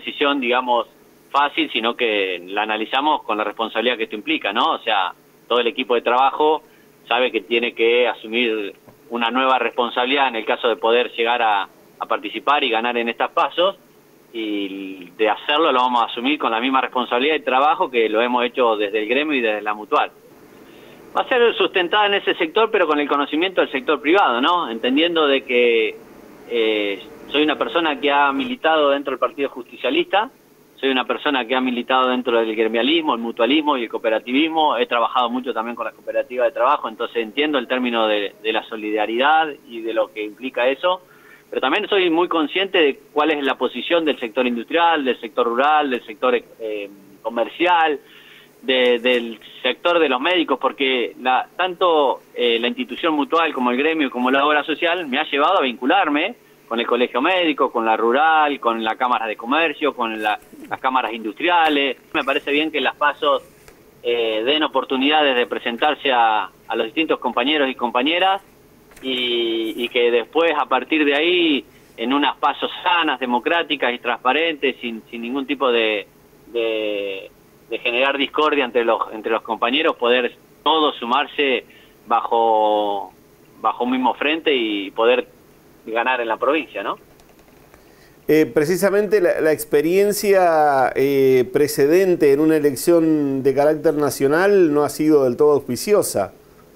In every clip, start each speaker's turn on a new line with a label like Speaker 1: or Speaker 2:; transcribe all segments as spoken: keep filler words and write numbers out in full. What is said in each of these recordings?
Speaker 1: decisión, digamos, fácil, sino que la analizamos con la responsabilidad que esto implica, ¿no? O sea, todo el equipo de trabajo sabe que tiene que asumir una nueva responsabilidad en el caso de poder llegar a, a participar y ganar en estas pasos, y de hacerlo lo vamos a asumir con la misma responsabilidad de trabajo que lo hemos hecho desde el gremio y desde la mutual. Va a ser sustentada en ese sector, pero con el conocimiento del sector privado, ¿no? Entendiendo de que eh, soy una persona que ha militado dentro del Partido Justicialista, soy una persona que ha militado dentro del gremialismo, el mutualismo y el cooperativismo, he trabajado mucho también con las cooperativas de trabajo, entonces entiendo el término de, de la solidaridad y de lo que implica eso, pero también soy muy consciente de cuál es la posición del sector industrial, del sector rural, del sector eh, comercial, de, del sector de los médicos, porque la, tanto eh, la institución mutual como el gremio como la obra social me ha llevado a vincularme con el colegio médico, con la rural, con la cámara de comercio, con la, las cámaras industriales. Me parece bien que las pasos eh, den oportunidades de presentarse a, a los distintos compañeros y compañeras y, y que después, a partir de ahí, en unas pasos sanas, democráticas y transparentes, sin, sin ningún tipo de, de, de generar discordia entre los, entre los compañeros, poder todos sumarse bajo, bajo un mismo frente y poder ganar en la provincia, ¿no?
Speaker 2: Eh, precisamente la, la experiencia eh, precedente en una elección de carácter nacional no ha sido del todo auspiciosa.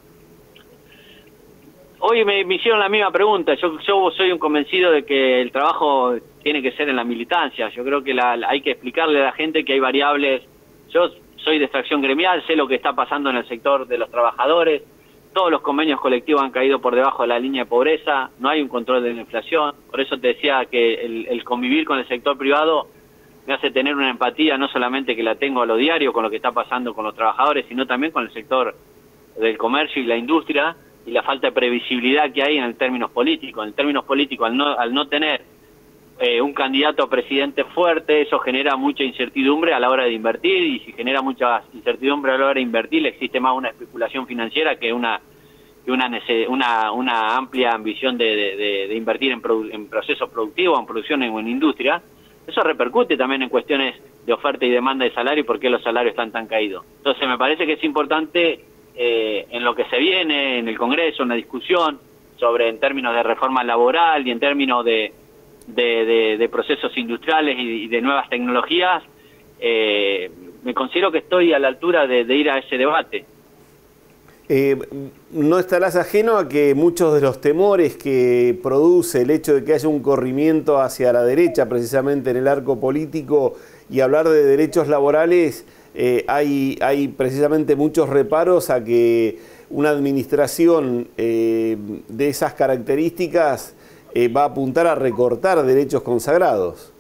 Speaker 1: Hoy me, me hicieron la misma pregunta. Yo, yo soy un convencido de que el trabajo tiene que ser en la militancia. Yo creo que la, la, hay que explicarle a la gente que hay variables. Yo soy de extracción gremial, sé lo que está pasando en el sector de los trabajadores. Todos los convenios colectivos han caído por debajo de la línea de pobreza, no hay un control de la inflación. Por eso te decía que el, el convivir con el sector privado me hace tener una empatía, no solamente que la tengo a lo diario con lo que está pasando con los trabajadores, sino también con el sector del comercio y la industria, y la falta de previsibilidad que hay en términos políticos. En términos políticos, al no, al no tener eh, un candidato a presidente fuerte, eso genera mucha incertidumbre a la hora de invertir, y si genera mucha incertidumbre a la hora de invertir, existe más una especulación financiera que una que una, una, una amplia ambición de, de, de invertir en, produ en procesos productivos, en producción o en, en industria. Eso repercute también en cuestiones de oferta y demanda de salario y por qué los salarios están tan caídos. Entonces me parece que es importante eh, en lo que se viene, en el Congreso, en la discusión sobre en términos de reforma laboral y en términos de De, de, de procesos industriales y, y de nuevas tecnologías, eh, me considero que estoy a la altura de, de ir a ese debate.
Speaker 2: Eh, ¿No estarás ajeno a que muchos de los temores que produce el hecho de que haya un corrimiento hacia la derecha, precisamente en el arco político, y hablar de derechos laborales, eh, hay, hay precisamente muchos reparos a que una administración eh, de esas características Eh, va a apuntar a recortar derechos consagrados?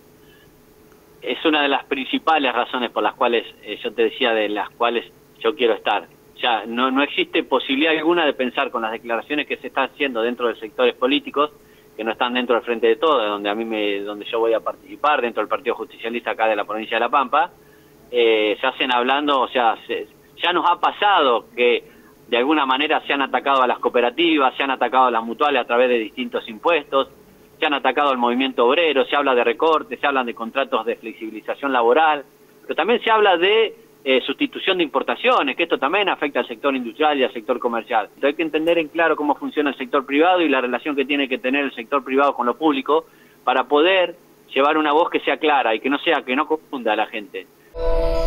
Speaker 1: Es una de las principales razones por las cuales, eh, yo te decía, de las cuales yo quiero estar. Ya no, no existe posibilidad alguna de pensar con las declaraciones que se están haciendo dentro de sectores políticos, que no están dentro del Frente de Todos, donde a mí me, donde yo voy a participar, dentro del Partido Justicialista acá de la provincia de La Pampa, eh, se hacen hablando, o sea, se, ya nos ha pasado que de alguna manera se han atacado a las cooperativas, se han atacado a las mutuales a través de distintos impuestos, se han atacado al movimiento obrero, se habla de recortes, se hablan de contratos de flexibilización laboral, pero también se habla de eh, sustitución de importaciones, que esto también afecta al sector industrial y al sector comercial. Entonces hay que entender en claro cómo funciona el sector privado y la relación que tiene que tener el sector privado con lo público para poder llevar una voz que sea clara y que no sea que no confunda a la gente.